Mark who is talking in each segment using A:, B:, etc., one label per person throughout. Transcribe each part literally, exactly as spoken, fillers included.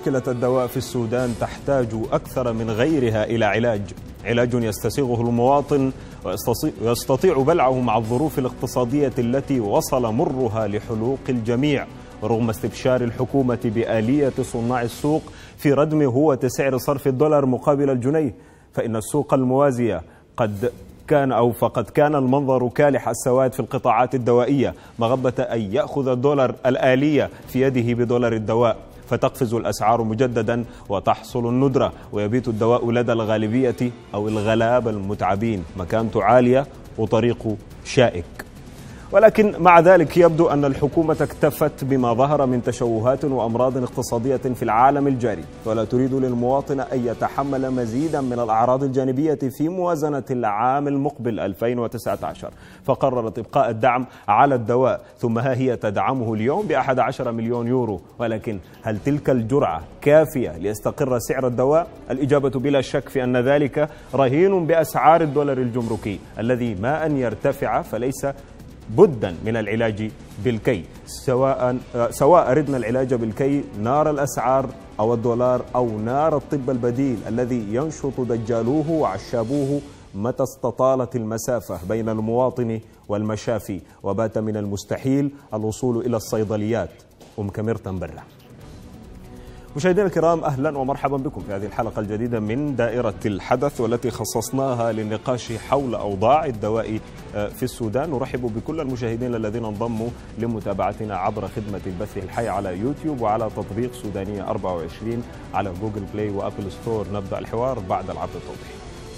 A: مشكلة الدواء في السودان تحتاج أكثر من غيرها إلى علاج، علاج يستسيغه المواطن ويستطيع بلعه مع الظروف الاقتصادية التي وصل مرها لحلوق الجميع، رغم استبشار الحكومة بآلية صناع السوق في ردم هوة سعر صرف الدولار مقابل الجنيه، فإن السوق الموازية قد كان أو فقد كان المنظر كالح السواد في القطاعات الدوائية مغبة أن يأخذ الدولار الآلية في يده بدولار الدواء، فتقفز الأسعار مجددا وتحصل الندرة ويبيت الدواء لدى الغالبية أو الغلابة المتعبين مكانته عالية وطريقه شائك. ولكن مع ذلك يبدو أن الحكومة اكتفت بما ظهر من تشوهات وأمراض اقتصادية في العالم الجاري، ولا تريد للمواطن أن يتحمل مزيدا من الأعراض الجانبية في موازنة العام المقبل ألفين وتسعة عشر، فقررت إبقاء الدعم على الدواء، ثم ها هي تدعمه اليوم بأحد عشر مليون يورو. ولكن هل تلك الجرعة كافية ليستقر سعر الدواء؟ الإجابة بلا شك في أن ذلك رهين بأسعار الدولار الجمركي الذي ما أن يرتفع فليس بدا من العلاج بالكي، سواء سواء أردنا العلاج بالكي نار الأسعار أو الدولار أو نار الطب البديل الذي ينشط دجالوه وعشابوه متى استطالت المسافة بين المواطن والمشافي، وبات من المستحيل الوصول إلى الصيدليات أم كمرتا برا. مشاهدينا الكرام، أهلا ومرحبا بكم في هذه الحلقة الجديدة من دائرة الحدث، والتي خصصناها للنقاش حول أوضاع الدواء في السودان. نرحب بكل المشاهدين الذين انضموا لمتابعتنا عبر خدمة البث الحي على يوتيوب وعلى تطبيق سودانية أربعة وعشرين على جوجل بلاي وأبل ستور. نبدأ الحوار بعد العرض التوضيحي.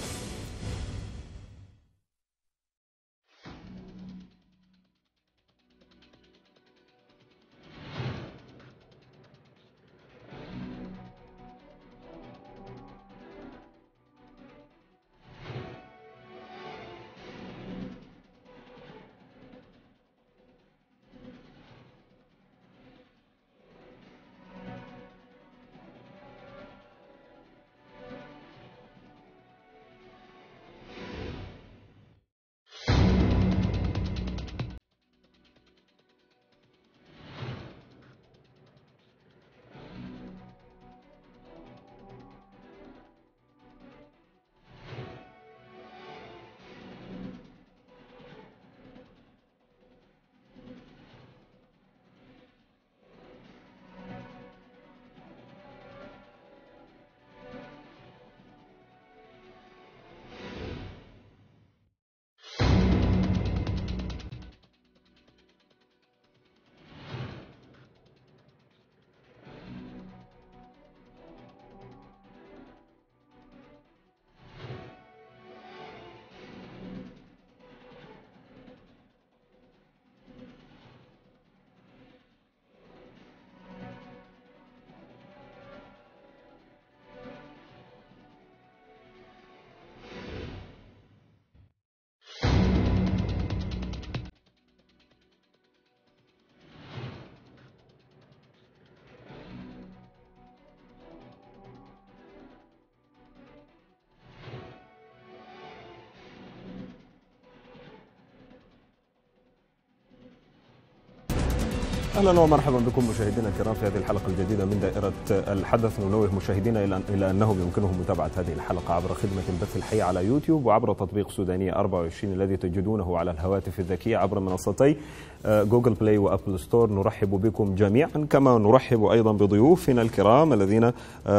A: أهلا ومرحبا بكم مشاهدينا الكرام في هذه الحلقة الجديدة من دائرة الحدث. ننوه مشاهدينا إلى أنه بيمكنهم متابعة هذه الحلقة عبر خدمة البث الحي على يوتيوب وعبر تطبيق سودانية أربعة وعشرين الذي تجدونه على الهواتف الذكية عبر منصتي جوجل بلاي وأبل ستور. نرحب بكم جميعا، كما نرحب أيضا بضيوفنا الكرام الذين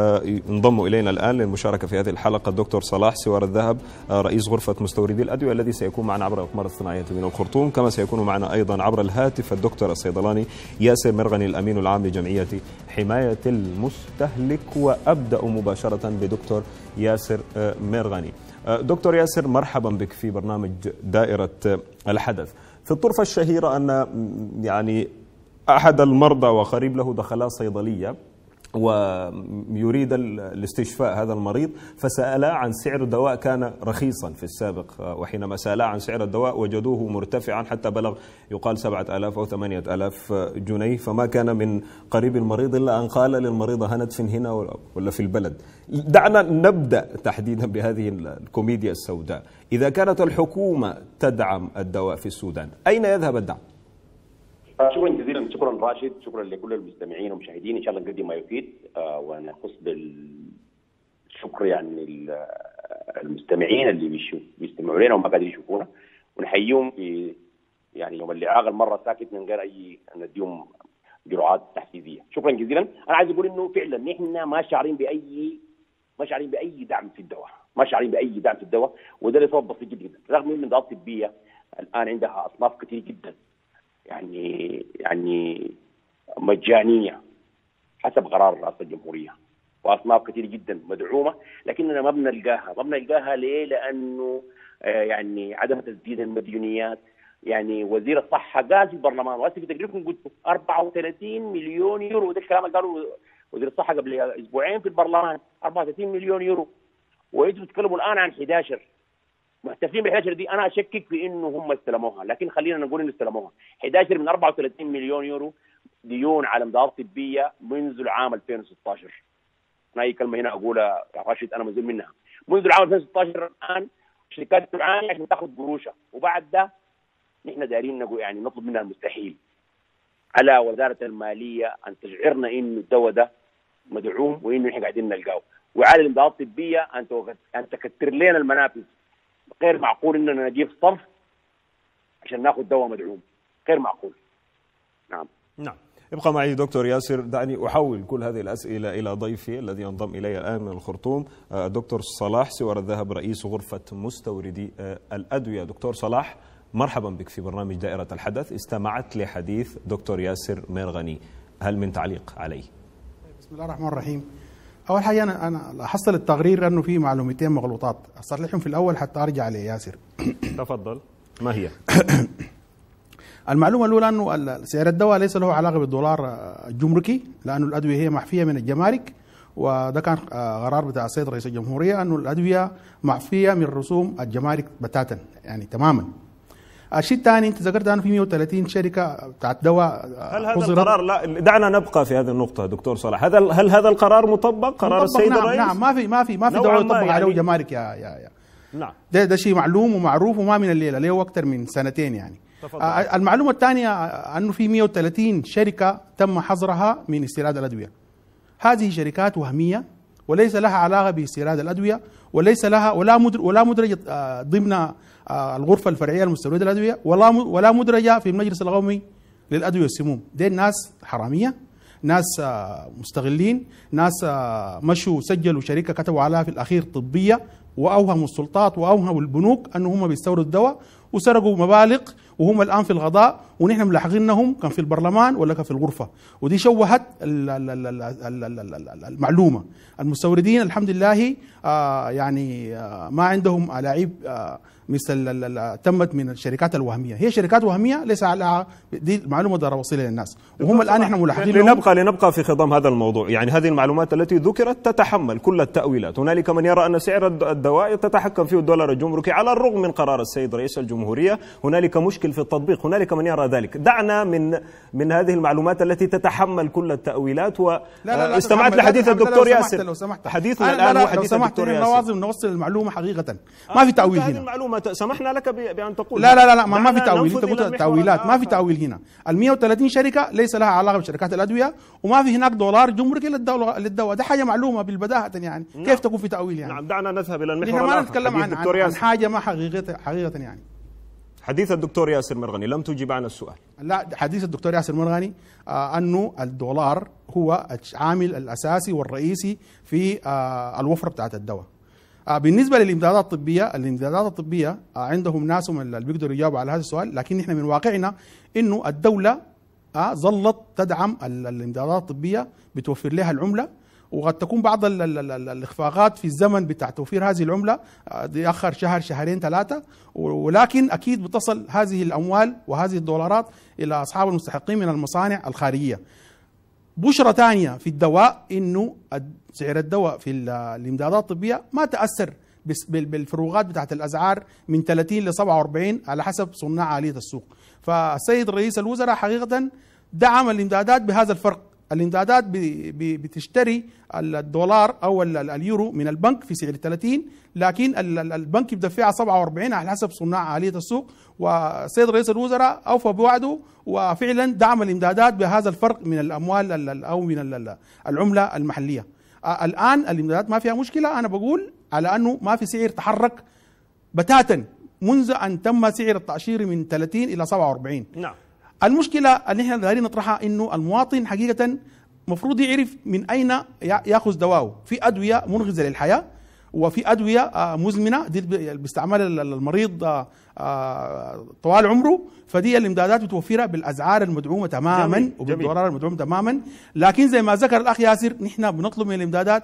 A: انضموا إلينا الآن للمشاركة في هذه الحلقة. الدكتور صلاح سوار الذهب، رئيس غرفة مستوردي الأدوية، الذي سيكون معنا عبر الأقمار الصناعية من الخرطوم، كما سيكون معنا أيضا عبر الهاتف الدكتور الصيدلاني ياسر مرغني، الأمين العام لجمعية حماية المستهلك. وأبدأ مباشرة بدكتور ياسر مرغني. دكتور ياسر، مرحبا بك في برنامج دائرة الحدث. في الطرفة الشهيرة أن يعني أحد المرضى وقريب له دخل صيدلية ويريد الاستشفاء هذا المريض، فسألا عن سعر دواء كان رخيصا في السابق، وحينما سألا عن سعر الدواء وجدوه مرتفعا حتى بلغ يقال سبعة آلاف أو ثمانية آلاف جنيه، فما كان من قريب المريض إلا أن قال للمريض هنتف هنا ولا في البلد. دعنا نبدأ تحديدا بهذه الكوميديا السوداء. إذا كانت الحكومة تدعم الدواء في السودان، أين يذهب الدعم؟
B: شكرا جزيلا، شكرا راشد، شكرا لكل المستمعين والمشاهدين. ان شاء الله نقدم ما يفيد آه ونخص بالشكر يعني المستمعين اللي بيشوف بيستمعوا لنا وما قاعدين يشوفونا، ونحييهم في يعني يوم اللعاق المره ساكت من غير اي نديهم جرعات تحفيزيه. شكرا جزيلا. انا عايز اقول انه فعلا نحن ما شعرين باي ما شعرين باي دعم في الدواء، ما شعرين باي دعم في الدواء، وده لسبب بسيط جدا. رغم ان الامدادات الطبيه الان عندها اصناف كثير جدا يعني يعني مجانيه حسب قرار رئاسه الجمهوريه، واصناف كثير جدا مدعومه، لكننا ما بنلقاها، ما بنلقاها ليه؟ لانه آه يعني عدم تسديد المديونيات. يعني وزير الصحه قال في البرلمان، واسف في تقريركم قلت أربعة وثلاثين مليون يورو، ده الكلام اللي قالوا وزير الصحه قبل اسبوعين في البرلمان، أربعة وثلاثين مليون يورو، وانتم تتكلموا الان عن إحدى عشر. محتفلين بال إحدى عشر دي، انا اشكك في انه هم استلموها، لكن خلينا نقول انه استلموها. إحدى عشر من أربعة وثلاثين مليون يورو ديون على امدادات طبيه منذ العام ألفين وستة عشر. انا اي كلمه هنا اقولها يا راشد انا مزول منها. منذ العام ألفين وستة عشر الان الشركات تعاني عشان تاخذ قروشها، وبعد ده نحن دايرين نقول يعني نطلب منها المستحيل. على وزاره الماليه ان تشعرنا انه الدواء ده مدعوم وانه نحن قاعدين نلقاه، وعلى الامدادات الطبيه ان ان تكثر لنا المنافذ. غير معقول اننا نجيب صف عشان ناخذ دواء مدعوم، غير معقول. نعم
A: نعم. ابقى معي دكتور ياسر، دعني احول كل هذه الاسئله الى ضيفي الذي ينضم الي الان من الخرطوم، دكتور صلاح سوار الذهب، رئيس غرفه مستوردي الادويه. دكتور صلاح، مرحبا بك في برنامج دائره الحدث. استمعت لحديث دكتور ياسر ميرغني، هل من تعليق عليه؟
C: بسم الله الرحمن الرحيم. اول حاجه انا انا لاحظت التقرير انه في معلومتين مغلوطات، اصلحهم في الاول حتى ارجع لياسر.
A: تفضل. ما هي؟
C: المعلومه الاولى انه سعر الدواء ليس له علاقه بالدولار الجمركي، لانه الادويه هي معفيه من الجمارك، وده كان قرار بتاع السيد رئيس الجمهوريه انه الادويه معفيه من رسوم الجمارك بتاتا يعني تماما. الشيء الثاني انت ذكرت انه في مئة وثلاثين شركه بتاعت دواء.
A: هل هذا القرار، لا دعنا نبقى في هذه النقطه دكتور صلاح، هذا هل هذا القرار مطبق؟ قرار
C: مطبق
A: السيد
C: نعم
A: الرئيس؟
C: نعم ما في ما في ما في دواء يطبق
A: يعني
C: عليه جمارك يا يا يا
A: نعم.
C: ده ده شيء معلوم ومعروف وما من الليله، له اكثر من سنتين يعني.
A: تفضل.
C: آه المعلومه الثانيه انه في مئة وثلاثين شركه تم حظرها من استيراد الادويه. هذه شركات وهميه وليس لها علاقه باستيراد الادويه، وليس لها ولا مدر ولا مدرجه آه ضمن آه الغرفه الفرعيه لمستورد الادويه، ولا ولا مدرجه في المجلس القومي للادويه والسموم. دي الناس حراميه، ناس آه مستغلين، ناس آه مشوا سجلوا شركه كتبوا عليها في الاخير طبيه، واوهموا السلطات واوهموا البنوك انه هم بيستوردوا الدواء، وسرقوا مبالغ، وهم الان في القضاء ونحن ملاحقينهم كان في البرلمان ولا كان في الغرفه. ودي شوهت المعلومه. المستوردين الحمد لله آه يعني آه ما عندهم الاعيب آه مثل تمت من الشركات الوهميه، هي شركات وهميه ليس على دي معلومه دار وصيله للناس، وهم الان احنا ملاحقين
A: لنبقى لنبقى في خضم هذا الموضوع. يعني هذه المعلومات التي ذكرت تتحمل كل التاويلات. هنالك من يرى ان سعر الدواء تتحكم فيه الدولار الجمركي على الرغم من قرار السيد رئيس الجمهوريه، هنالك مشكل في التطبيق، هنالك من يرى ذلك. دعنا من من هذه المعلومات التي تتحمل كل التاويلات. واستمعت لحديث الدكتور ياسر.
C: لو سمحت
A: حديثنا الان هو حديث الدكتور ياسر.
C: لازم نوصل المعلومه حقيقه، ما في تاويل هنا.
A: سمحنا لك بأن تقول
C: لا لا لا, لا ما, ما في تأويل. انت قلت تأويلات، ما في تأويل هنا. ال مئة وثلاثين شركة ليس لها علاقة بشركات الأدوية، وما في هناك دولار جمركي للدواء. ده حاجة معلومة بالبداهة يعني. نعم. كيف تكون في تأويل يعني؟
A: نعم. دعنا نذهب إلى المحور
C: الآخر. ما نتكلم عن, عن, عن حاجة ما حقيقة حقيقة يعني.
A: حديث الدكتور ياسر مرغني، لم تجيب عن السؤال.
C: لا، حديث الدكتور ياسر مرغني آه أنه الدولار هو العامل الأساسي والرئيسي في آه الوفرة بتاعت الدواء. بالنسبة للإمدادات الطبية، الإمدادات الطبية عندهم ناسهم اللي بيقدروا يجاوبوا على هذا السؤال، لكن نحن من واقعنا إنه الدولة ظلت تدعم الإمدادات الطبية، بتوفر لها العملة، وقد تكون بعض ال ال ال الإخفاقات في الزمن بتاع توفير هذه العملة يأخر شهر شهرين ثلاثة، ولكن أكيد بتصل هذه الأموال وهذه الدولارات إلى أصحاب المستحقين من المصانع الخارجية. بشرة ثانية في الدواء إنه سعر الدواء في الإمدادات الطبية ما تأثر بالفروقات بتاعت الأسعار من ثلاثين ل سبعة وأربعين على حسب صناع آلية السوق. فالسيد رئيس الوزراء حقيقة دعم الإمدادات بهذا الفرق، الامدادات بتشتري الدولار او اليورو من البنك في سعر ثلاثين، لكن البنك بدفعها سبعة وأربعين على حسب صناع آلية السوق. والسيد رئيس الوزراء اوفى بوعده وفعلا دعم الامدادات بهذا الفرق من الاموال او من العمله المحليه. الان الامدادات ما فيها مشكله، انا بقول على انه ما في سعر تحرك بتاتا منذ ان تم سعر التاشير من ثلاثين الى سبعة وأربعين.
A: نعم.
C: المشكله اللي احنا دايرين نطرحها انه المواطن حقيقه مفروض يعرف من اين ياخذ دواءه. في ادويه منغذه للحياه وفي ادويه مزمنه دي بيستعملها المريض طوال عمره، فدي الامدادات بتوفرها بالاسعار المدعومه تماما جميل. وبالدولار المدعوم تماما. لكن زي ما ذكر الاخ ياسر، نحن بنطلب من الامدادات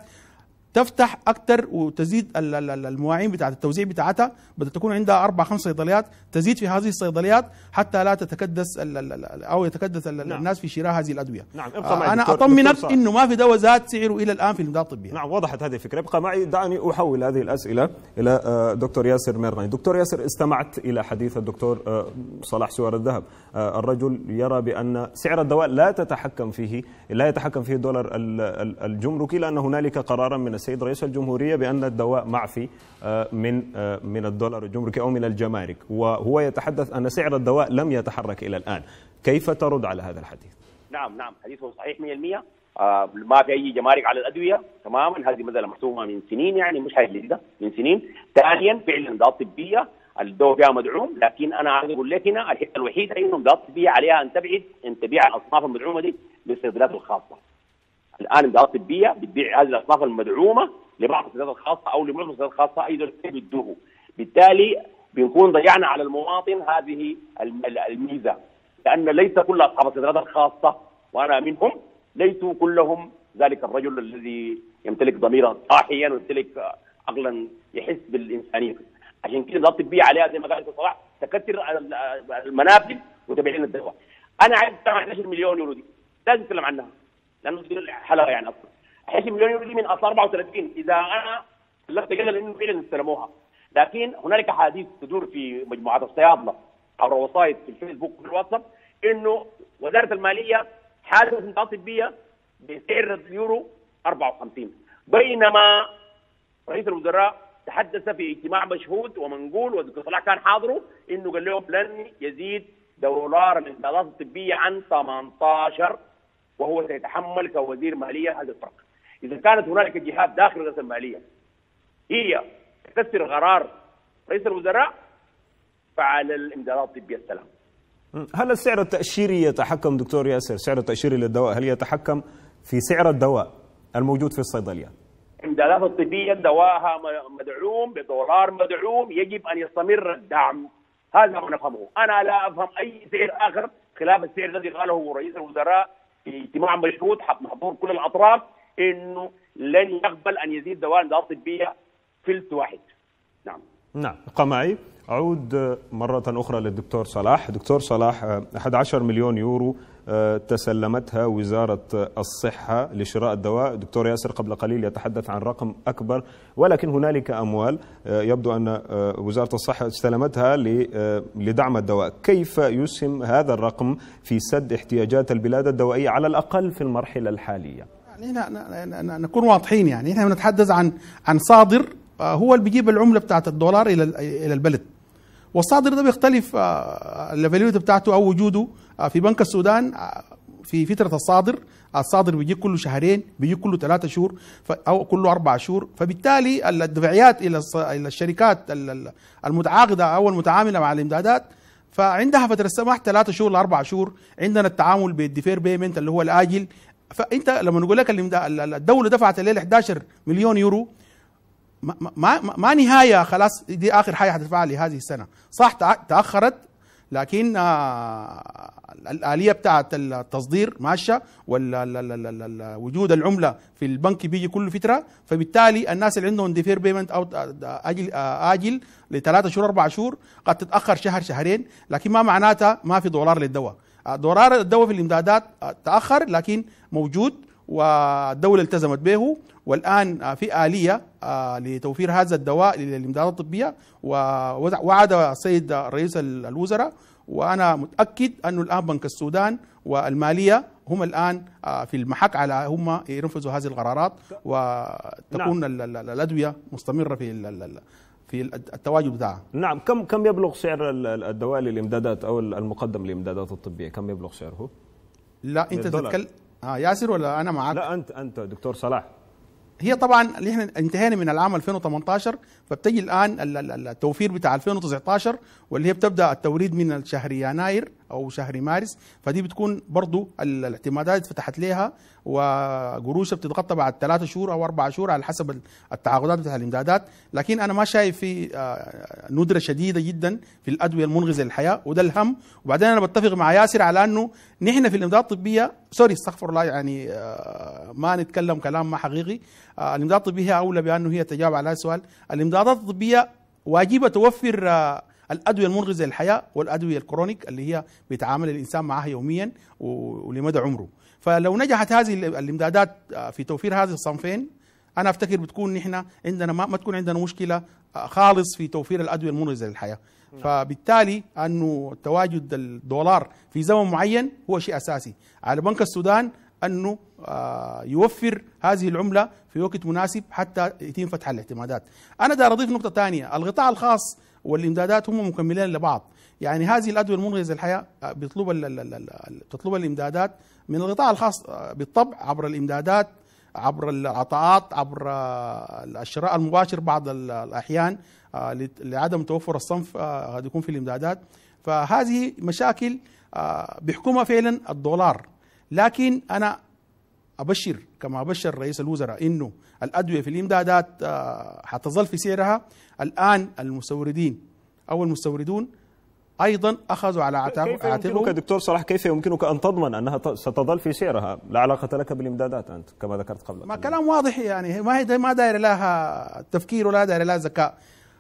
C: تفتح اكثر وتزيد المواعين بتاعت التوزيع بتاعتها، بدها تكون عندها اربع خمس صيدليات، تزيد في هذه الصيدليات حتى لا تتكدس او يتكدس نعم. الناس في شراء هذه الادويه.
A: نعم. ابقى معي
C: انا اطمنك انه ما في دواء زاد سعره الى الان في الامدادات الطبيه.
A: نعم، وضحت هذه الفكره. ابقى معي، دعني احول هذه الاسئله الى دكتور ياسر ميرغني. دكتور ياسر، استمعت الى حديث الدكتور صلاح سوار الذهب. الرجل يرى بان سعر الدواء لا تتحكم فيه لا يتحكم فيه الدولار الجمركي، لان هنالك قرارا من السيد رئيس الجمهورية بأن الدواء معفي من من الدولار الجمركي أو من الجمارك، وهو يتحدث أن سعر الدواء لم يتحرك إلى الآن. كيف ترد على هذا الحديث؟
B: نعم نعم حديثه صحيح مئة بالمئة. آه ما في أي جمارك على الأدوية تماما، هذه مسألة محسومة من سنين، يعني مش حاجة جديدة من سنين. ثانيا فعلا الإمدادات الطبية الدواء فيها مدعوم، لكن أنا عايز أقول لك هنا الحتة الوحيدة إنه الإمدادات الطبية عليها أن تبعد أن تبيع الأصناف المدعومة دي للصيدليات الخاصة. الآن الإمدادات الطبية بتبيع هذه الأصناف المدعومة لبعض الصيدليات الخاصة أو لمعظم الصيدليات الخاصة أيضا بيدوه، بالتالي بنكون ضيعنا على المواطن هذه الميزة، لأن ليس كل أصحاب الصيدليات الخاصة وأنا منهم ليسوا كلهم ذلك الرجل الذي يمتلك ضميرا صاحيا ويمتلك عقلا يحس بالإنسانية. عشان كده الإمدادات الطبية عليها زي ما قال دكتور صلاح تكثر المنافذ وتبيع لنا الدواء. أنا عايز أتكلم عن عشرة مليون يورو دي، لازم أتكلم عنها لأنه دي الحلقة يعني أصلا. عشرة مليون يورو دي من أصل أربعة وثلاثين إذا أنا لفت جدل إنه فعلا استلموها، لكن هنالك حديث تدور في مجموعات الصيادلة عبر وسائط في الفيسبوك وفي الواتساب إنه وزارة المالية حادثة إمدادات طبية بسعر اليورو أربعة وخمسين، بينما رئيس الوزراء تحدث في اجتماع مشهود ومنقول والدكتور صلاح كان حاضره إنه قال لهم لن يزيد دولار الإمدادات الطبية عن ثمانية عشر، وهو سيتحمل كوزير مالية هذا الفرق. إذا كانت هنالك جهات داخل وزارة المالية هي تكسر قرار رئيس الوزراء فعلى الإمدادات الطبية السلام.
A: هل السعر التأشيري يتحكم دكتور ياسر؟ سعر التأشيري للدواء هل يتحكم في سعر الدواء الموجود في الصيدليات؟
B: الإمدادات الطبية دواها مدعوم بدولار مدعوم، يجب أن يستمر الدعم، هذا ما نفهمه. أنا لا أفهم أي سعر آخر خلاف السعر الذي قاله رئيس الوزراء في اجتماع مشهود حضور كل الأطراف إنه لن يقبل أن يزيد دواء الإمدادات الطبية فلس واحد. نعم
A: نعم. ابقى معي، أعود مرة أخرى للدكتور صلاح. دكتور صلاح، أحد عشر مليون يورو تسلمتها وزارة الصحة لشراء الدواء. دكتور ياسر قبل قليل يتحدث عن رقم أكبر، ولكن هنالك أموال يبدو أن وزارة الصحة استلمتها لدعم الدواء. كيف يسهم هذا الرقم في سد احتياجات البلاد الدوائية على الأقل في المرحلة الحالية؟
C: يعني نكون واضحين، يعني احنا بنتحدث عن عن صادر هو اللي بيجيب العملة بتاعت الدولار إلى إلى البلد، والصادر ده بيختلف الفاليوتي بتاعته أو وجوده في بنك السودان في فترة الصادر. الصادر بيجي كله شهرين، بيجي كله ثلاثة شهور أو كله أربع شهور، فبالتالي الدفعيات إلى إلى الشركات المتعاقدة أو المتعاملة مع الإمدادات فعندها فترة سماح ثلاثة شهور لأربع شهور. عندنا التعامل بالديفير بيمنت اللي هو الآجل. فأنت لما نقول لك الدولة دفعت الليلة أحد عشر مليون يورو، ما, ما, ما نهاية خلاص دي آخر حاجة حتدفعها لهذه السنة، صح تأخرت لكن آه الآلية بتاعت التصدير ماشية، ووجود العملة في البنك بيجي كل فترة، فبالتالي الناس اللي عندهم ديفير بيمنت أو آجل, آجل لثلاثة شهور أربع شهور قد تتأخر شهر شهرين، لكن ما معناتها ما في دولار للدواء. دولار الدواء في الإمدادات تأخر لكن موجود والدولة التزمت به، والآن في آلية لتوفير هذا الدواء للإمدادات الطبية، ووعد السيد رئيس الوزراء، وأنا متأكد أنه الآن بنك السودان والمالية هم الان في المحك على هم ينفذوا هذه القرارات وتكون نعم. الادويه مستمره في في التواجد بتاعها.
A: نعم. كم كم يبلغ سعر الدواء للامدادات او المقدم للامدادات الطبيه؟ كم يبلغ سعره؟
C: لا انت تتكلم اه ياسر ولا انا معك؟
A: لا انت انت دكتور صلاح.
C: هي طبعا اللي احنا انتهينا من العام ألفين وثمانية عشر، فبتجي الان التوفير بتاع ألفين وتسعة عشر واللي هي بتبدا التوريد من شهر يناير او شهر مارس، فدي بتكون برضو الاعتمادات فتحت لها وقروشها بتتغطى بعد ثلاثة شهور او اربع شهور على حسب التعاقدات بتاع الامدادات. لكن انا ما شايف في ندره شديده جدا في الادويه المنغذه للحياه، وده الهم. وبعدين انا بتفق مع ياسر على انه نحن في الامدادات الطبيه سوري استغفر الله يعني ما نتكلم كلام ما حقيقي. الامدادات الطبيه هي اولى بانه هي تجاوب على هذا السؤال. الامدادات الطبيه واجبه توفر الادويه المنغذه للحياه والادويه الكرونيك اللي هي بيتعامل الانسان معها يوميا ولمدى عمره. فلو نجحت هذه الامدادات في توفير هذه الصنفين انا افتكر بتكون نحن عندنا ما, ما تكون عندنا مشكله خالص في توفير الادويه المنغذه للحياه. فبالتالي انه تواجد الدولار في زمن معين هو شيء اساسي على بنك السودان انه يوفر هذه العمله في وقت مناسب حتى يتم فتح الاعتمادات. انا دار اضيف نقطه ثانيه، القطاع الخاص والامدادات هم مكملين لبعض. يعني هذه الادويه المنغذه للحياه بيطلب بتطلب الامدادات من القطاع الخاص بالطبع عبر الامدادات، عبر العطاءات، عبر الشراء المباشر بعض الاحيان لعدم توفر الصنف قد يكون في الامدادات. فهذه مشاكل بيحكمها فعلا الدولار. لكن انا ابشر كما ابشر رئيس الوزراء انه الادويه في الامدادات حتظل في سعرها. الان المستوردين او المستوردون ايضا اخذوا على عاتقهم.
A: كيف يمكنك دكتور صلاح كيف يمكنك ان تضمن انها ستظل في سعرها؟ لا علاقه لك بالامدادات انت كما ذكرت قبل.
C: ما كلام واضح يعني، ما هي ما داير لها تفكير ولا داير لها ذكاء.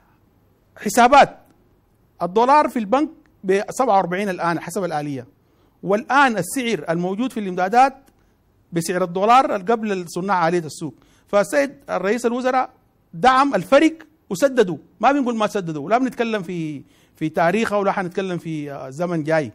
C: حسابات الدولار في البنك ب سبعة وأربعين الان حسب الاليه، والان السعر الموجود في الامدادات بسعر الدولار قبل صناع آلية السوق. فالسيد الرئيس الوزراء دعم الفرق وسددوا، ما بنقول ما سددوا، لا بنتكلم في في تاريخه ولا حنتكلم في زمن جاي.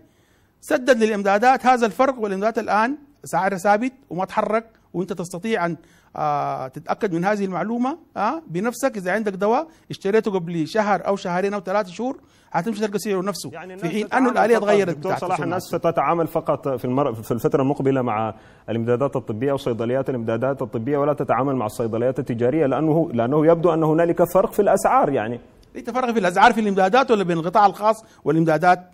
C: سدد للامدادات هذا الفرق، والامدادات الان سعرها ثابت وما تحرك، وانت تستطيع ان آه تتاكد من هذه المعلومه آه بنفسك. اذا عندك دواء اشتريته قبل شهر او شهرين او ثلاثة شهور هتمشي تلقى سعره نفسه، يعني في حين انه الاليه اتغيرت.
A: دكتور صلاح الناس ستتعامل فقط في المر... في الفتره المقبله مع الامدادات الطبيه وصيدليات الامدادات الطبيه، ولا تتعامل مع الصيدليات التجاريه، لانه لانه يبدو ان هنالك فرق في الاسعار. يعني
C: انت فرق في الاسعار في الامدادات ولا بين القطاع الخاص والامدادات؟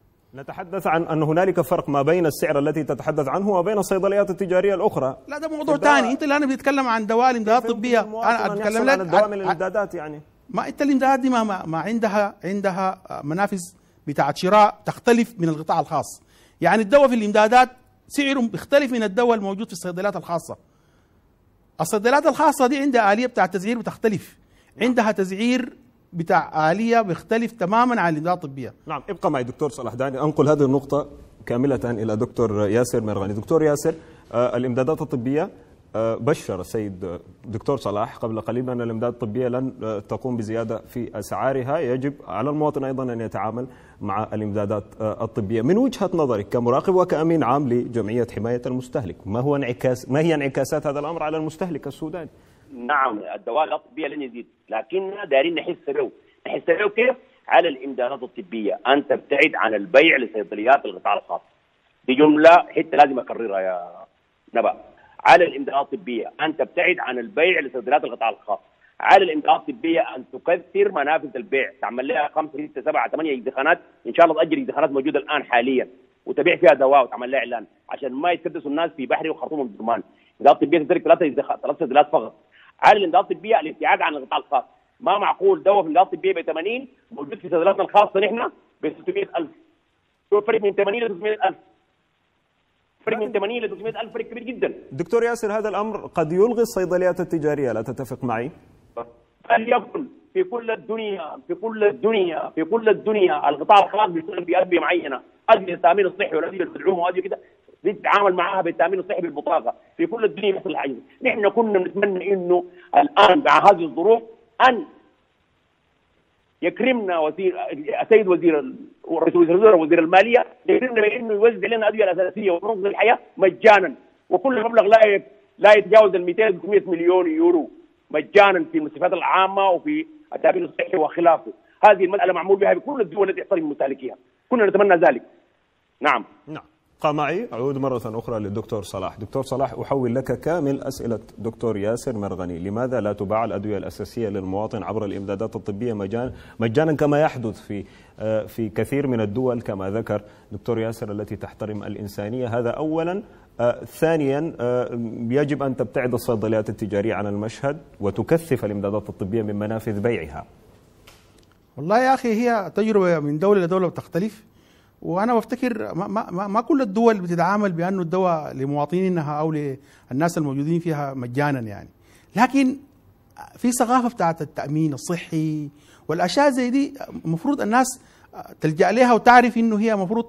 A: نتحدث عن أن هنالك فرق ما بين السعر التي تتحدث عنه وبين الصيدليات التجارية الأخرى.
C: لا ده موضوع ثاني. أنت الآن بتتكلم عن دواء الإمدادات الطبية،
A: أنا أتكلم عن الدواء من الإمدادات. يعني
C: ما أنت الإمدادات دي ما, ما, ما عندها عندها منافذ بتاعت شراء تختلف من القطاع الخاص. يعني الدواء في الإمدادات سعره بيختلف من الدواء الموجود في الصيدليات الخاصة. الصيدليات الخاصة دي عندها آلية بتاع تزعير بتختلف، عندها تزعير بتاع آلية بيختلف تماما عن الإمدادات الطبية.
A: نعم. ابقى معي دكتور صلاح، دعني أنقل هذه النقطة كاملة إلى دكتور ياسر مرغني. دكتور ياسر، آه الإمدادات الطبية آه بشر السيد دكتور صلاح قبل قليل أن الإمدادات الطبية لن آه تقوم بزيادة في أسعارها. يجب على المواطن أيضا أن يتعامل مع الإمدادات آه الطبية. من وجهة نظرك كمراقب وكأمين عام لجمعية حماية المستهلك، ما هو انعكاس ما هي انعكاسات هذا الأمر على المستهلك السوداني؟
B: نعم، الدواء الطبية لن يزيد، لكننا دارين نحس به. نحس به كيف؟ على الإمدادات الطبية أن تبتعد عن البيع لصيدليات القطاع الخاص. دي جملة حتى لازم أكررها يا نبأ. على الإمدادات الطبية أن تبتعد عن البيع لصيدليات القطاع الخاص. على الإمدادات الطبية أن تكثر منافذ البيع، تعمل لها خمسة ستة سبعة ثمانية إدخانات، إن شاء الله تأجر إدخانات موجودة الآن حاليا وتبيع فيها دواء وتعمل لها إعلان عشان ما يتكدسوا الناس في بحري وخرطوم والدرمان. الإمدادات الطبية تترك ثلاثة ثلاثة صيدليات فقط. على الامدادات الطبيه الابتعاد عن القطاع الخاص. ما معقول دواء في الامدادات الطبيه ب ثمانين موجود في صيدلياتنا الخاصه نحن ب ستمائة ألف. شوف فرق من ثمانين ل ستمائة ألف. فرق من ثمانين ل ستمائة ألف، فرق كبير جدا.
A: دكتور ياسر، هذا الامر قد يلغي الصيدليات التجاريه، لا تتفق معي؟
B: فليكن في كل الدنيا في كل الدنيا في كل الدنيا القطاع الخاص بيشتغل بأدوية معينه، أدوية التامين الصحي والأدوية المدعومه وأدوية كده بيتعامل معاها بالتامين الصحي بالبطاقه. في كل الدنيا مثل الحاجه. نحن كنا نتمنى انه الان مع هذه الظروف ان يكرمنا وزير السيد وزير ورئيس الوزراء ووزير الماليه يقدرنا بانه يوزع لنا الادويه الاساسيه ونظم الحياه مجانا، وكل مبلغ لا لا يتجاوز ال مئتين ثلاثمئة مليون يورو مجانا في المستشفيات العامه وفي التامين الصحي وخلافه. هذه المساله معمول بها بكل الدول التي تحترم مستهلكيها، كنا نتمنى ذلك. نعم.
A: نعم. معي أعود مرة أخرى للدكتور صلاح. دكتور صلاح، أحول لك كامل أسئلة دكتور ياسر مرغني. لماذا لا تباع الأدوية الأساسية للمواطن عبر الإمدادات الطبية مجانا مجانا كما يحدث في في كثير من الدول كما ذكر دكتور ياسر التي تحترم الإنسانية؟ هذا أولا. آه ثانيا، آه يجب أن تبتعد الصيدليات التجارية عن المشهد وتكثف الإمدادات الطبية من منافذ بيعها.
C: والله يا أخي هي تجربة من دولة لدولة بتختلف، وانا بفتكر ما, ما, ما كل الدول بتتعامل بانه الدواء لمواطنينها او للناس الموجودين فيها مجانا يعني، لكن في ثقافه بتاعت التامين الصحي والاشياء زي دي المفروض الناس تلجا لها وتعرف انه هي المفروض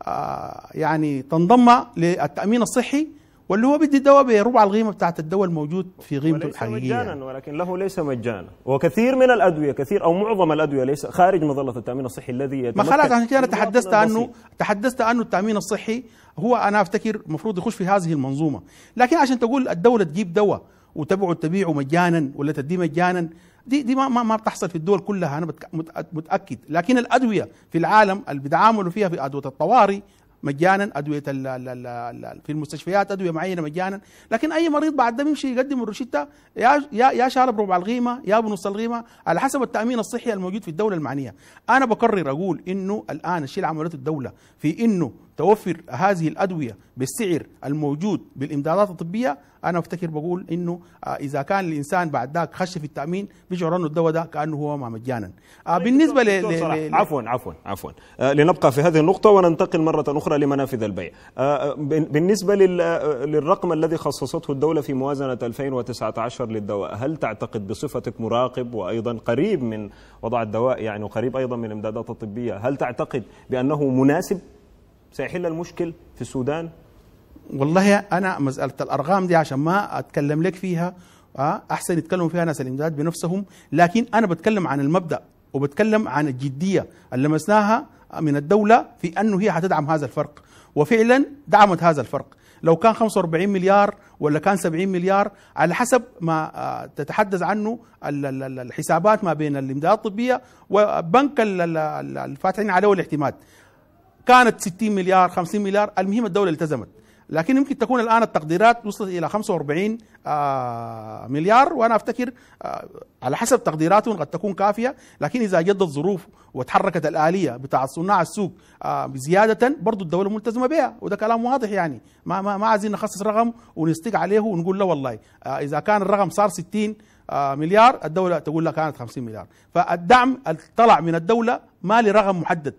C: يعني تنضم للتامين الصحي، واللي هو بدي الدواء بربع القيمه بتاعت الدواء الموجود في قيمته الحقيقيه
A: مجانا
C: يعني.
A: ولكن له ليس مجانا، وكثير من الادويه كثير او معظم الادويه ليس خارج مظله التامين الصحي الذي يتمكن.
C: ما خلاص عشان كده تحدثت عنه تحدثت عنه التامين الصحي هو انا افتكر المفروض يخش في هذه المنظومه، لكن عشان تقول الدوله تجيب دواء وتبعه تبيعه مجانا ولا تديه مجانا، دي دي ما ما بتحصل في الدول كلها، انا متاكد. لكن الادويه في العالم اللي بيتعاملوا فيها في ادويه الطوارئ مجانا، ادويه في المستشفيات ادويه معينه مجانا، لكن اي مريض بعد ده بيمشي يقدم الروشته يا يا يا شارب بربع القيمه يا بنص القيمه على حسب التامين الصحي الموجود في الدوله المعنيه. انا بكرر اقول انه الان الشيء اللي عملته الدوله في انه توفر هذه الادويه بالسعر الموجود بالامدادات الطبيه، انا افتكر بقول انه اذا كان الانسان بعد ذاك خش في التامين بيشعر انه الدواء ده كانه هو ما مجانا. بالنسبه ل
A: عفوا عفوا عفوا آه لنبقى في هذه النقطه وننتقل مره اخرى لمنافذ البيع. آه بالنسبه للرقم الذي خصصته الدوله في موازنه ألفين وتسعة عشر للدواء، هل تعتقد بصفتك مراقب وايضا قريب من وضع الدواء يعني وقريب ايضا من الامدادات الطبيه، هل تعتقد بانه مناسب سيحل المشكل في السودان؟
C: والله انا مساله الارقام دي عشان ما اتكلم لك فيها احسن يتكلموا فيها ناس الامداد بنفسهم، لكن انا بتكلم عن المبدا وبتكلم عن الجديه اللي لمسناها من الدوله في انه هي حتدعم هذا الفرق، وفعلا دعمت هذا الفرق. لو كان خمسة وأربعين مليار ولا كان سبعين مليار على حسب ما تتحدث عنه الحسابات ما بين الامدادات الطبيه وبنك الفاتحين عليه الاعتماد، كانت ستين مليار خمسين مليار، المهم الدوله التزمت. لكن يمكن تكون الآن التقديرات وصلت إلى خمسة وأربعين آه مليار، وأنا أفتكر آه على حسب تقديراتهم قد تكون كافية، لكن إذا جدت الظروف وتحركت الآلية بتاع صناع السوق آه بزيادة برضو الدولة ملتزمة بها، وده كلام واضح يعني. ما ما ما عايزين نخصص رقم ونستق عليه ونقول لا والله آه إذا كان الرقم صار ستين آه مليار الدولة تقول لك كانت خمسين مليار. فالدعم طلع من الدولة ما لرقم محدد،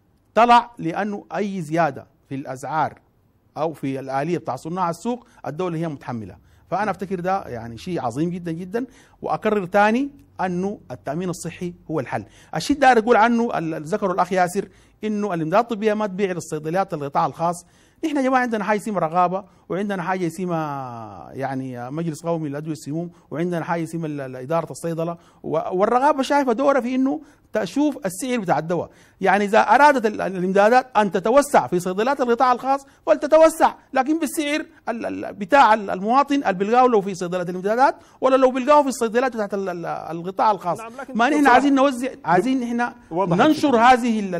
C: طلع لأنه أي زيادة في الأسعار أو في الآلية بتاع صناع السوق الدولة هي متحملة. فأنا أفتكر ده يعني شيء عظيم جدا جدا. وأكرر تاني أنه التأمين الصحي هو الحل. الشيء ده أقول عنه ذكره الأخ ياسر إنه الإمدادات الطبية ما تبيع للصيدليات القطاع الخاص. نحن يا جماعة عندنا حاجة اسمها رقابة، وعندنا حاجة اسمها يعني مجلس قومي للأدوية السموم، وعندنا حاجة اسمها إدارة الصيدلة، والرقابة شايفة دورها في إنه تشوف السعر بتاع الدواء. يعني إذا أرادت الإمدادات أن تتوسع في صيدليات القطاع الخاص فلتتوسع، لكن بالسعر بتاع المواطن اللي بيلقاه لو في صيدليات الإمدادات ولا لو بيلقاه في الصيدليات بتاعت القطاع الخاص. ما نحن عايزين نوزع، عايزين نحن ننشر هذه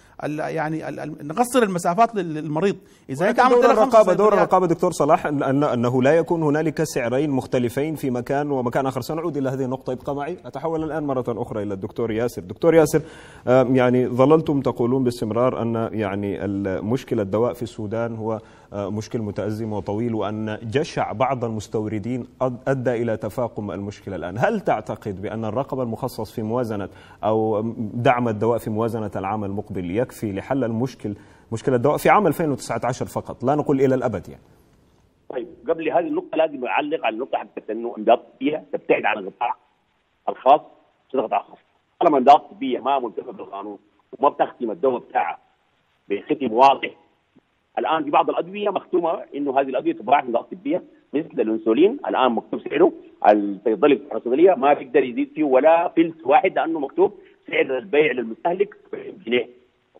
C: يعني نقصر المسافات للمريض.
A: اذا انت عملت الرقابه دور الرقابه دكتور صلاح انه لا يكون هنالك سعرين مختلفين في مكان ومكان اخر. سنعود الى هذه النقطه، ابقى معي. اتحول الان مره اخرى الى الدكتور ياسر. دكتور ياسر، يعني ظللتم تقولون باستمرار ان يعني المشكله الدواء في السودان هو مشكل متأزم وطويل، وأن جشع بعض المستوردين أدى إلى تفاقم المشكلة الآن. هل تعتقد بأن الرقم المخصص في موازنة أو دعم الدواء في موازنة العام المقبل يكفي لحل المشكل مشكلة الدواء في عام ألفين وتسعة عشر فقط، لا نقول إلى الأبد يعني؟
B: طيب، قبل هذه النقطة لازم أعلق على النقطة حقت إنه إمدادات طبية تبتعد عن القطاع الخاص وتصير قطاع خاص. طالما إمدادات طبية ما ملتزمة بالقانون وما بتختم الدواء بتاعها بختم واضح. الان في بعض الادويه مختومه انه هذه الادويه تباع في امدادات طبيه، مثل الانسولين الان مكتوب سعره، الصيدلي بتاع الصيدليه ما بيقدر يزيد فيه ولا فلس واحد لانه مكتوب سعر البيع للمستهلك جنيه.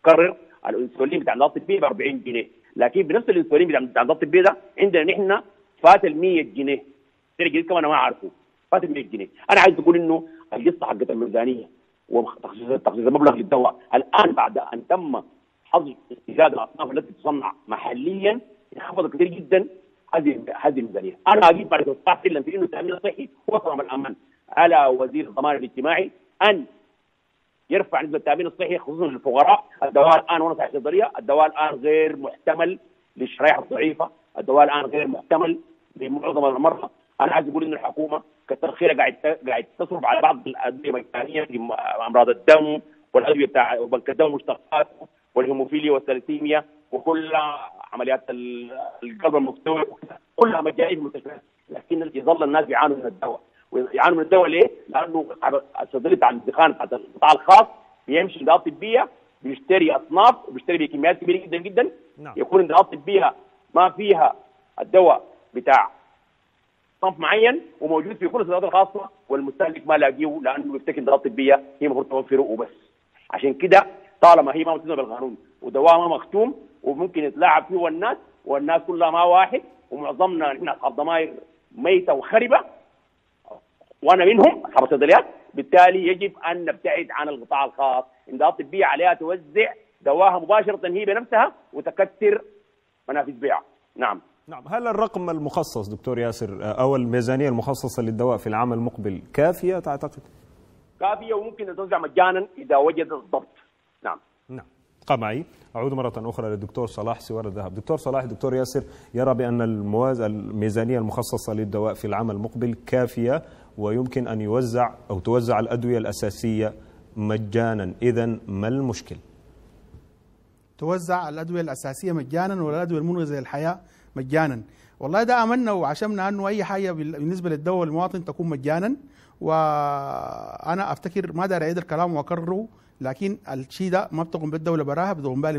B: تقرر الانسولين بتاع النظام الطبي ب أربعين جنيه، لكن بنفس الانسولين بتاع بتاع النظام الطبي ده عندنا نحن فات ال مية جنيه، سعر جديد كمان انا ما عارفه، فات ال مية جنيه. انا عايز اقول انه القصه حقت الميزانيه وتخصيص تخصيص المبلغ للدواء الان بعد ان تم حظر استيراد الاصناف التي تصنع محليا انخفض كثير جدا هذه هذه الميزانيه. انا اجيب بعد توسعات الا في انه التامين الصحي هو صمام الامان على وزير الضمان الاجتماعي ان يرفع نسبه التامين الصحي خصوصا للفقراء. الدواء الان وانا صاحب صيدليه، الدواء الان غير محتمل للشرائح الضعيفه، الدواء الان غير محتمل لمعظم المرضى. انا عايز اقول ان الحكومه كتر خيرها قاعد قاعد تصرف على بعض الادويه مجانيه في امراض الدم والادويه بتاع بنك الدم ومشتقاته والهيموفيليا والثلاسيميا وكل عمليات القلب المفتوح كلها مجانيه في المستشفيات، لكن يظل الناس بيعانوا من الدواء. ويعانوا من الدواء ليه؟ لانه الصيدليه بتاع الدخان بتاع القطاع الخاص بيمشي انداءات طبيه بيشتري اصناف وبيشتري بكميات كبيره جدا جدا. نعم. يكون انداءات طبيه ما فيها الدواء بتاع صنف معين وموجود في كل الصيدليات الخاصه والمستهلك ما لاقيه لانه بيفتكر انداءات طبيه هي المفروض توفره وبس. عشان كده طالما هي ما ملتزمه بالقانون ودواء ما مختوم وممكن يتلاعب فيه الناس والناس كلها ما واحد ومعظمنا نحن اصحاب ضمائر ميته وخربه وانا منهم اصحاب الصيدليات، بالتالي يجب ان نبتعد عن القطاع الخاص. انداءات طبيه عليها توزع دواها مباشره هي بنفسها وتكثر منافذ بيعها. نعم.
A: نعم، هل الرقم المخصص دكتور ياسر او الميزانيه المخصصه للدواء في العام المقبل كافيه تعتقد؟
B: كافيه وممكن ان توزع مجانا اذا وجدت الضبط. نعم.
A: نعم. ابقى معي. اعود مره اخرى للدكتور صلاح سوار الذهب. دكتور صلاح، دكتور ياسر يرى بان المواز الميزانيه المخصصه للدواء في العام المقبل كافيه ويمكن ان يوزع او توزع الادويه الاساسيه مجانا، اذا ما المشكل؟
C: توزع الادويه الاساسيه مجانا ولا الادويه المنقذه للحياه مجانا؟ والله ده امنا وعشمنا انه اي حاجه بالنسبه للدواء للمواطن تكون مجانا، وانا افتكر ما دار اعيد الكلام واكرره، لكن الشيء ده ما بتقوم بالدوله براها، بتقوم بها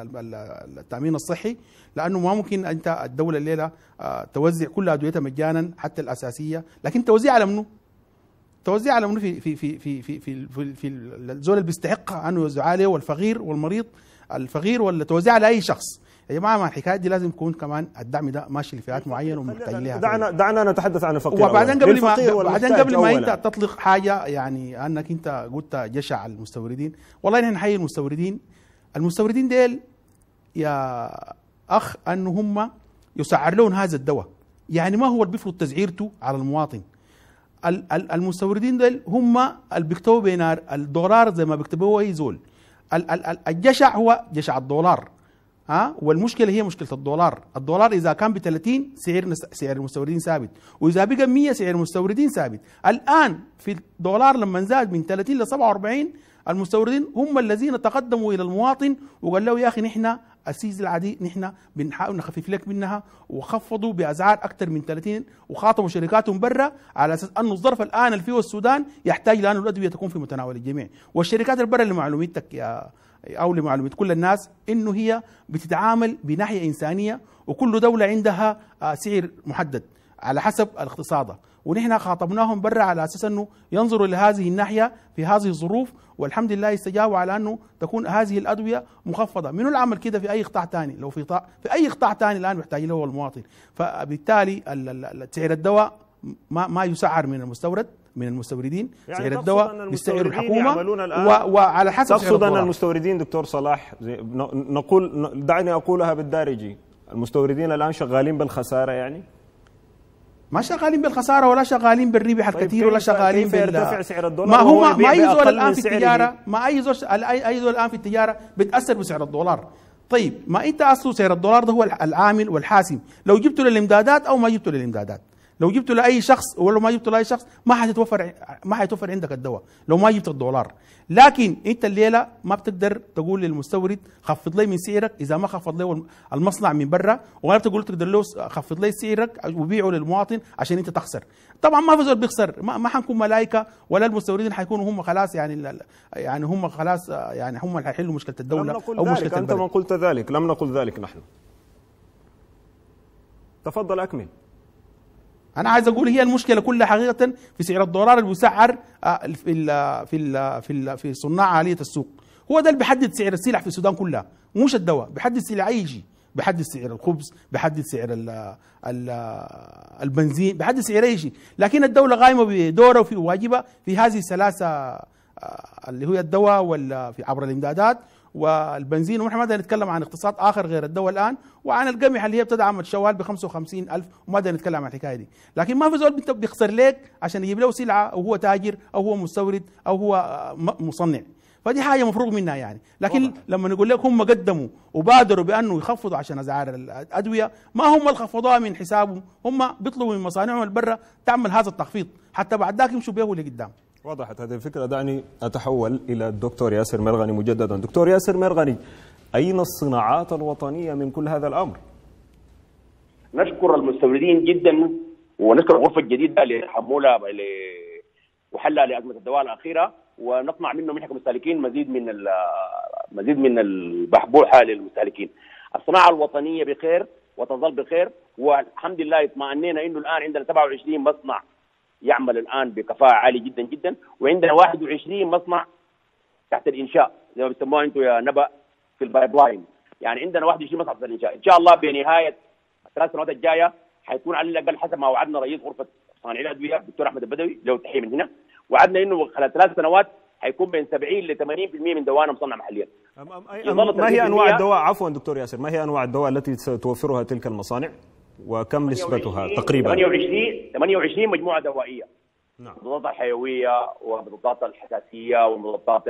C: التامين الصحي، لانه ما ممكن انت الدوله الليله توزع كل ادويتها مجانا حتى الاساسيه، لكن توزيع على منو؟ توزيع على منو في في في في في في, في, في الزول اللي بيستحق انه يوزع عليه والفقير والمريض الفقير، ولا توزيع على اي شخص؟ يا جماعه ما الحكايات دي لازم يكون كمان الدعم ده ماشي لفئات معينه ومحتاجين لها.
A: دعنا دعنا نتحدث عن الفقير
C: وبعدين قبل ما بعدين قبل ما انت تطلق حاجه، يعني انك انت قلت جشع المستوردين، والله نحن نحيي المستوردين. المستوردين ديل يا اخ انه هم يسعر لهم هذا الدواء، يعني ما هو اللي بيفرض تسعيرته على المواطن. المستوردين ديل هم اللي بيكتبوا بين الدولار زي ما بيكتبوا اي زول. الجشع هو جشع الدولار، ها، والمشكله هي مشكله الدولار. الدولار اذا كان ب ثلاثين سعر سعر المستوردين ثابت، واذا بقى مية سعر المستوردين ثابت. الان في الدولار لما زاد من ثلاثين ل سبعة وأربعين المستوردين هم الذين تقدموا الى المواطن وقال له يا اخي نحن السيز العادي نحن بنحاول نخفف لك منها، وخفضوا باسعار اكثر من ثلاثين، وخاطبوا شركاتهم برا على اساس انه الظرف الان اللي فيه السودان يحتاج لانه الادويه تكون في متناول الجميع. والشركات البرا لمعلومتك يا او لمعلومه كل الناس انه هي بتتعامل بناحيه انسانيه، وكل دوله عندها سعر محدد على حسب الاقتصاد، ونحن خاطبناهم برا على اساس انه ينظروا لهذه الناحيه في هذه الظروف، والحمد لله استجابوا على انه تكون هذه الادويه مخفضه. منو العمل كده في اي قطاع ثاني؟ لو في طا... في اي قطاع ثاني الان محتاج له المواطن. فبالتالي سعر الدواء ما ما يسعر من المستورد من المستوردين، يعني سعر الدواء بسعر الحكومه و... وعلى حسب سعر
A: تقصد ان المستوردين دكتور صلاح نقول دعني اقولها بالدارجي، المستوردين الان شغالين بالخساره؟ يعني
C: ما شغالين بالخساره ولا شغالين بالربح الكثير، ولا شغالين
A: بال يرتفع سعر الدولار؟
C: ما هو ما اي زول الان في التجاره ما اي زول اي زول الان في التجاره بتاثر بسعر الدولار. طيب ما انت اصله سعر الدولار ده هو العامل والحاسم، لو جبته للامدادات او ما جبته للامدادات، لو جبته لاي شخص ولا ما جبته لاي شخص ما حتتوفر ما حيتوفر عندك الدواء لو ما جبت الدولار. لكن انت الليله ما بتقدر تقول للمستورد خفض لي من سعرك اذا ما خفض له المصنع من برا، ولا بتقول تقدر له خفض لي سعرك وبيعه للمواطن عشان انت تخسر. طبعا ما في زول بيخسر، ما, ما حنكون ملائكه ولا المستوردين حيكونوا هم خلاص يعني يعني هم خلاص يعني هم اللي حيحلوا مشكله الدوله
A: او مشكله انت ما قلت ذلك، لم نقل ذلك نحن. تفضل اكمل.
C: انا عايز اقول هي المشكله كلها حقيقه في سعر الدولار اللي بيسعر في ال في ال في ال في صناع عاليه السوق، هو ده اللي بيحدد سعر السلع في السودان كلها، مش الدواء، بيحدد سلع اي شيء، بيحدد سعر الخبز، بيحدد سعر ال ال البنزين، بيحدد سعر اي شيء. لكن الدوله قائمه بدورها وفي واجبها في هذه الثلاثه اللي هو الدواء ولا في عبر الامدادات والبنزين. ونحن ما بدنا نتكلم عن اقتصاد اخر غير الدواء الان، وعن القمح اللي هي بتدعم الشوال ب خمسة وخمسين ألف، وما بدنا نتكلم عن الحكايه دي. لكن ما في زول بيخسر لك عشان يجيب له سلعه، او هو تاجر او هو مستورد او هو مصنع. فدي حاجه مفروغ منها يعني. لكن واضح. لما نقول لك هم قدموا وبادروا بانه يخفضوا عشان اسعار الادويه، ما هم اللي خفضوها من حسابهم، هم بيطلبوا من مصانعهم البرة تعمل هذا التخفيض حتى بعد ذاك يمشوا به لقدام.
A: وضحت هذه الفكره. دعني اتحول الى الدكتور ياسر مرغني مجددا. دكتور ياسر مرغني، اين الصناعات الوطنيه من كل هذا الامر؟
B: نشكر المستوردين جدا، ونشكر الغرفه الجديده اللي تحملها وحلها لازمه الدواء الاخيره، ونطمع منه منحكم المستهلكين مزيد من مزيد من البحبوحه للمستهلكين. الصناعه الوطنيه بخير وتظل بخير، والحمد لله اطمأنينا انه الان عندنا سبعة وعشرين مصنع يعمل الان بكفاءه عاليه جدا جدا، وعندنا واحد وعشرين مصنع تحت الانشاء زي ما بيسموها انتم يا نبأ في البايب لاين. يعني عندنا واحد وعشرين مصنع تحت الانشاء. ان شاء الله بنهايه الثلاث سنوات الجايه حيكون على الاقل حسب ما وعدنا رئيس غرفه صانعي الادويه الدكتور احمد البدوي، له تحيه من هنا، وعدنا انه خلال ثلاث سنوات حيكون بين سبعين ل ثمانين بالمئة من دوانا مصنع محليا.
A: ما هي انواع الدواء عفوا دكتور ياسر، ما هي انواع الدواء التي ستوفرها تلك المصانع وكم نسبتها تقريبا؟
B: ثمانية وعشرين ثمانية وعشرين مجموعه دوائيه.
A: نعم.
B: المضادات الحيويه ومضادات الحساسيه ومضادات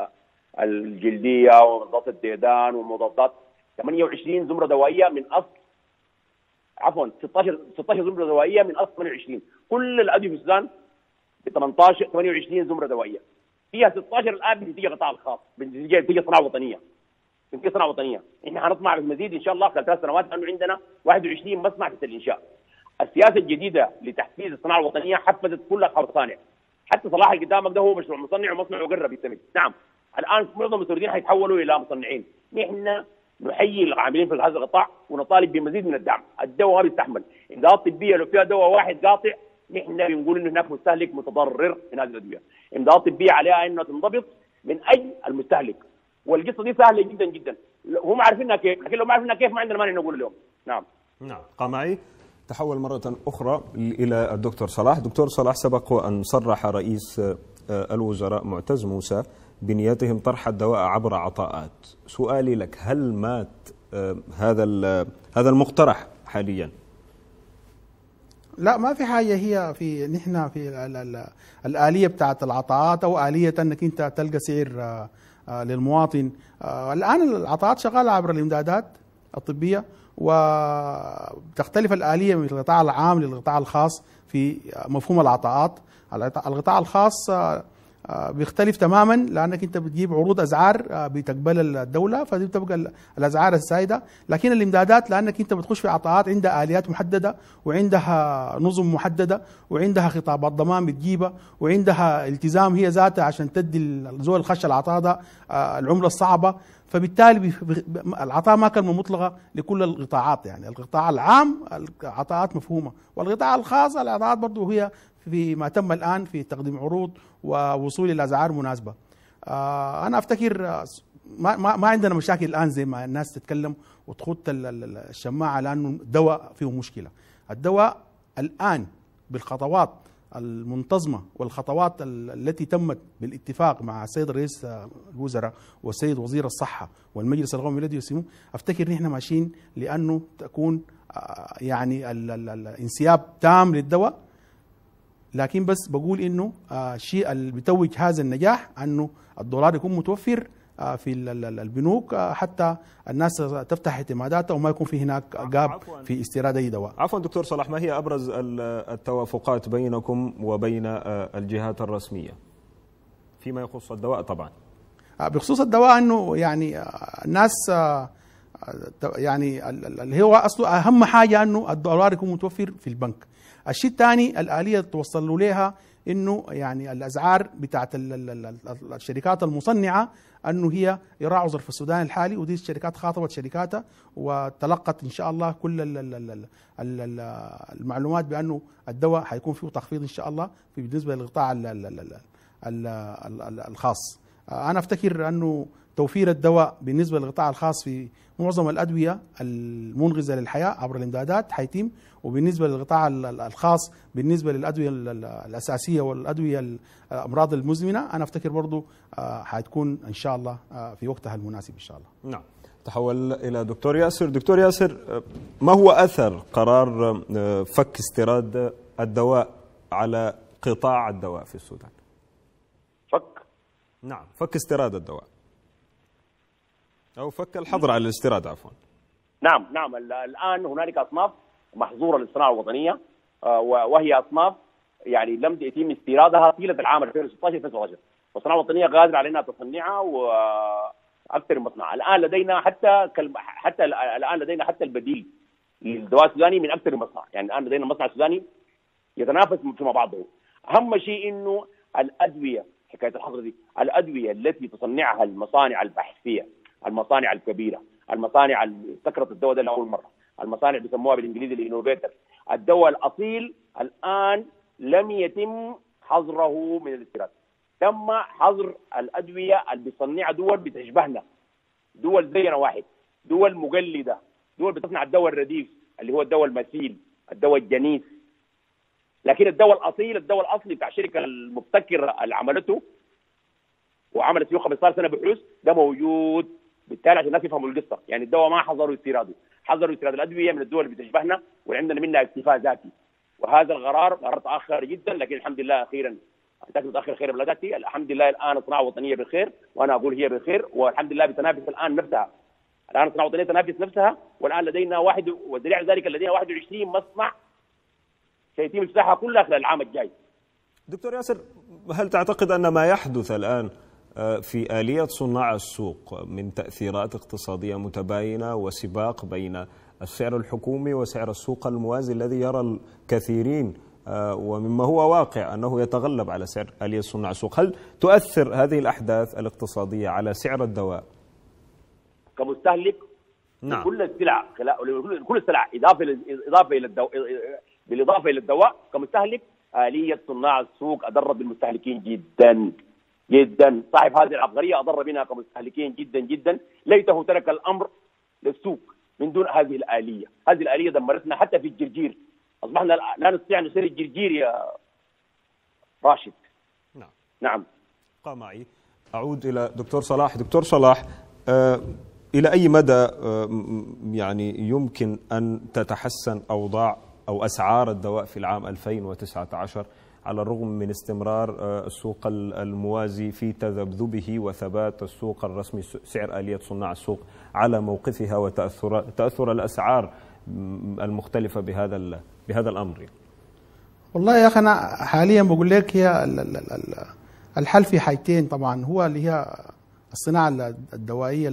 B: الجلديه ومضادات الديدان ومضادات ثمانية وعشرين زمره دوائيه من اصل عفوا ستة عشر زمره دوائيه من اصل ثمانية وعشرين. كل الادويه في السودان ب ثمانية عشر ثمانية وعشرين زمره دوائيه، فيها ستة عشر الان بتيجي قطاع الخاص، بتيجي بتيجي صناعه وطنيه. بتيجي صناعه وطنيه، احنا حنطمع بالمزيد ان شاء الله خلال ثلاث سنوات لانه عندنا واحد وعشرين مصنع في الانشاء. السياسه الجديده لتحفيز الصناعه الوطنيه حفزت كل المصانع، حتى صلاح اللي قدامك ده هو مشروع مصنع ومصنع وقرب يتمد. نعم الان معظم المستوردين حيتحولوا الى مصنعين. نحن نحيي العاملين في هذا القطاع ونطالب بمزيد من الدعم. الدواء ما بيستحمل، امدادات طبيه لو فيها دواء واحد قاطع نحن بنقول انه هناك مستهلك متضرر من هذه الادويه. امدادات طبيه عليها انها تنضبط من اجل المستهلك، والقصه دي سهله جدا جدا، هم عارفينها كيف، لكن لو ما عارفينها كيف ما عندنا مانع نقول لهم. نعم.
A: نعم. قمعي، تحول مرة أخرى إلى الدكتور صلاح. دكتور صلاح، سبق وأن صرح رئيس الوزراء معتز موسى بنيتهم طرح الدواء عبر عطاءات. سؤالي لك، هل مات هذا هذا المقترح حاليا؟
C: لا، ما في حاجة هي في نحن في ال ال الآلية بتاعت العطاءات أو آلية أنك أنت تلقى سعر للمواطن. الآن العطاءات شغالة عبر الإمدادات الطبية، وتختلف الآلية من القطاع العام للقطاع الخاص في مفهوم العطاءات. القطاع الخاص بيختلف تماما لانك انت بتجيب عروض اسعار بتقبل الدوله، فدي بتبقى الاسعار السائده. لكن الامدادات لانك انت بتخش في عطاءات عندها اليات محدده وعندها نظم محدده وعندها خطابات ضمان بتجيبها وعندها التزام هي ذاتها عشان تدي الزول الخش العطاء ده العمله الصعبه. فبالتالي العطاء ما كلمه مطلقه لكل القطاعات، يعني القطاع العام العطاءات مفهومه، والقطاع الخاص العطاءات برضه هي في ما تم الآن في تقديم عروض ووصول إلى أسعار مناسبة. آه أنا أفتكر ما, ما, ما عندنا مشاكل الآن زي ما الناس تتكلم وتخط الشماعة لأنه الدواء فيه مشكلة. الدواء الآن بالخطوات المنتظمة والخطوات التي تمت بالاتفاق مع السيد رئيس الوزراء والسيد وزير الصحة والمجلس القومي الذي يسموه، أفتكر نحن ماشيين لأنه تكون آه يعني الانسياب تام للدواء. لكن بس بقول انه الشيء اللي بيتوج هذا النجاح انه الدولار يكون متوفر في البنوك حتى الناس تفتح اعتماداتها وما يكون في هناك جاب في استيراد اي دواء.
A: عفوا دكتور صلاح، ما هي ابرز التوافقات بينكم وبين الجهات الرسميه فيما يخص الدواء؟ طبعا
C: بخصوص الدواء انه يعني الناس يعني اللي هو اصله اهم حاجه انه الدولار يكون متوفر في البنك. الشيء الثاني الآلية توصلوا لها انه يعني الاسعار بتاعت الشركات المصنعه انه هي يراعوا ظرف السودان الحالي، ودي الشركات خاطبت شركاتها وتلقت ان شاء الله كل المعلومات بانه الدواء حيكون فيه تخفيض ان شاء الله في بالنسبه للقطاع الخاص. انا افتكر انه توفير الدواء بالنسبة للقطاع الخاص في معظم الأدوية المنغذة للحياة عبر الإمدادات حيتم، وبالنسبة للقطاع الخاص بالنسبة للأدوية الأساسية والأدوية الأمراض المزمنة أنا أفتكر برضو حتكون إن شاء الله في وقتها المناسب إن شاء الله.
A: نعم. تحول إلى دكتور ياسر. دكتور ياسر، ما هو أثر قرار فك استيراد الدواء على قطاع الدواء في السودان؟
B: فك
A: نعم فك استيراد الدواء أو فك الحظر على الاستيراد عفوا.
B: نعم نعم الآن هنالك أصناف محظورة للصناعة الوطنية، وهي أصناف يعني لم يتم استيرادها طيلة العام ألفين وستة عشر ألفين وسبعة عشر، والصناعة الوطنية قادرة علينا تصنيعها وأكثر من مصنع. الآن لدينا حتى حتى الآن لدينا حتى البديل للدواء السوداني من أكثر من مصنع، يعني الآن لدينا المصنع السوداني يتنافس فيما بعضه. أهم شيء إنه الأدوية، حكاية الحظر دي، الأدوية التي تصنعها المصانع البحثية، المصانع الكبيرة، المصانع اللي ابتكرت الدواء ده لأول مرة، المصانع بيسموها بالإنجليزي الإنوفيتر، الدواء الأصيل الآن لم يتم حظره من الاستيراد، تم حظر الأدوية اللي بيصنعها دول بتشبهنا، دول زينا واحد، دول مقلدة، دول بتصنع الدواء الرديف اللي هو الدواء المثيل، الدواء الجنيس. لكن الدواء الأصيل، الدواء الأصلي بتاع الشركة المبتكرة اللي عملته وعملت فيه خمسة عشر سنة بحوث، ده موجود. بالتالي عشان الناس يفهموا القصة، يعني الدواء ما حظروا استيراده، حظروا استيراد الأدوية من الدول اللي بتشبهنا وعندنا منها اكتفاء ذاتي. وهذا القرار قرار تأخر جدا، لكن الحمد لله أخيرا أتاك متأخر خير بلا تأتي. الحمد لله الآن الصناعة الوطنية بخير، وأنا أقول هي بخير، والحمد لله بتنافس الآن نفسها. الآن الصناعة الوطنية تنافس نفسها، والآن لدينا واحد، والدليل على ذلك لدينا واحد وعشرين مصنع سيتم افتتاحها كلها خلال العام الجاي.
A: دكتور ياسر، هل تعتقد أن ما يحدث الآن في آلية صناع السوق من تأثيرات اقتصادية متباينة وسباق بين السعر الحكومي وسعر السوق الموازي الذي يرى الكثيرين ومما هو واقع أنه يتغلب على سعر آلية صناع السوق، هل تؤثر هذه الأحداث الاقتصادية على سعر الدواء
B: كمستهلك؟
A: نعم.
B: كل السلع، كل السلع إضافة إضافة إلى الدواء، بالإضافة إلى الدواء كمستهلك، آلية صناع السوق أضر بالمستهلكين جدا جدا. صاحب هذه العبقرية أضر بنا كمستهلكين جدا جدا. ليته ترك الأمر للسوق من دون هذه الآلية. هذه الآلية دمرتنا حتى في الجرجير، أصبحنا لا نستطيع نشتري الجرجير يا راشد.
A: نعم
B: نعم.
A: بقى معي. أعود إلى دكتور صلاح. دكتور صلاح، آه إلى أي مدى آه يعني يمكن أن تتحسن أوضاع أو أسعار الدواء في العام ألفين وتسعة عشر على الرغم من استمرار السوق الموازي في تذبذبه وثبات السوق الرسمي، سعر آلية صناع السوق على موقفها وتأثر تأثر الأسعار المختلفة بهذا بهذا الأمر؟
C: والله يا أخي أنا حاليا بقول لك هي الحل في حاجتين طبعا، هو اللي هي الصناعة الدوائية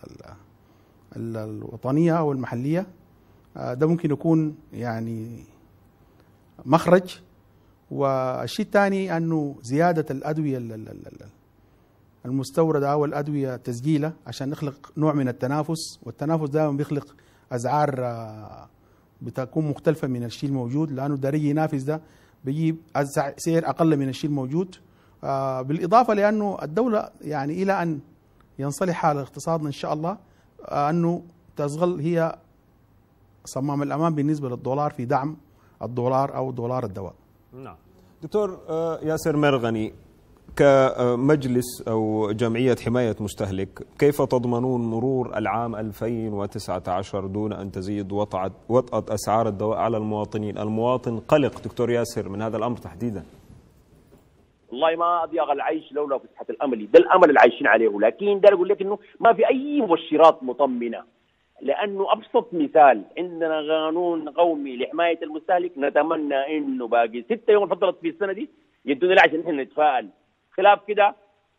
C: الوطنية أو المحلية، ده ممكن يكون يعني مخرج. والشيء الثاني أنه زيادة الأدوية المستوردة أو الأدوية تسجيلة عشان نخلق نوع من التنافس، والتنافس دائما بيخلق أسعار بتكون مختلفة من الشيء الموجود، لأنه داري ينافس ده بيجيب سعر أقل من الشيء الموجود. بالإضافة لأنه الدولة يعني إلى أن ينصلح حال اقتصادنا إن شاء الله أنه تظل هي صمام الأمان بالنسبة للدولار في دعم الدولار أو دولار الدواء.
A: نعم. دكتور ياسر مرغني، كمجلس أو جمعية حماية مستهلك، كيف تضمنون مرور العام ألفين وتسعة عشر دون أن تزيد وطأة وطأة أسعار الدواء على المواطنين؟ المواطن قلق دكتور ياسر من هذا الأمر تحديدا.
B: والله ما أضيق العيش لولا فسحة الأمل، ده الأمل اللي عايشين عليه. لكن ده أقول لك إنه ما في أي مؤشرات مطمئنة، لأنه أبسط مثال عندنا قانون قومي لحماية المستهلك، نتمنى إنه باقي ستة يوم فضلت في السنة دي يدونا له عشان نحن نتفائل. خلاف كده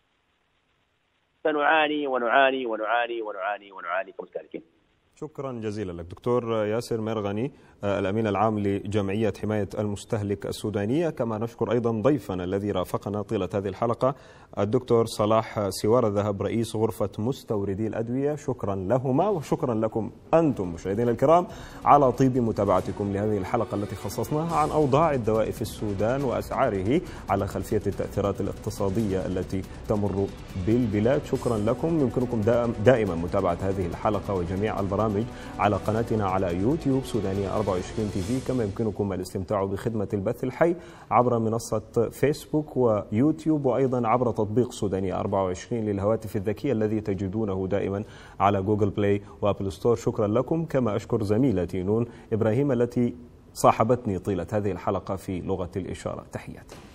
B: سنعاني ونعاني ونعاني ونعاني ونعاني كمستهلكين.
A: شكرا جزيلا لك دكتور ياسر مرغني. الأمين العام لجمعية حماية المستهلك السودانية. كما نشكر أيضا ضيفنا الذي رافقنا طيلة هذه الحلقة الدكتور صلاح سوار الذهب رئيس غرفة مستوردي الأدوية. شكرا لهما وشكرا لكم أنتم مشاهدينا الكرام على طيب متابعتكم لهذه الحلقة التي خصصناها عن أوضاع الدواء في السودان وأسعاره على خلفية التأثيرات الاقتصادية التي تمر بالبلاد. شكرا لكم. يمكنكم دائما متابعة هذه الحلقة وجميع البرامج على قناتنا على يوتيوب سودانية أربعة وعشرين تي في، كما يمكنكم الاستمتاع بخدمة البث الحي عبر منصة فيسبوك ويوتيوب، وأيضا عبر تطبيق سودانية أربعة وعشرين للهواتف الذكية الذي تجدونه دائما على جوجل بلاي وابل ستور. شكرا لكم. كما أشكر زميلتي نون إبراهيم التي صاحبتني طيلة هذه الحلقة في لغة الإشارة. تحياتي.